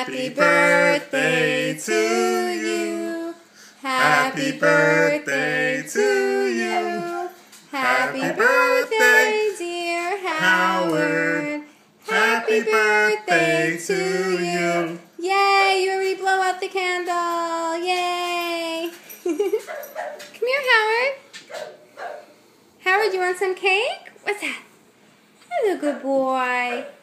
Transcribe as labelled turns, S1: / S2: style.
S1: Happy birthday to you. Happy birthday to you. Happy birthday, dear Howard. Happy birthday to you. Yay, you already blow out the candle. Yay. Come here, Howard. Howard, you want some cake? What's that? Hello, good boy.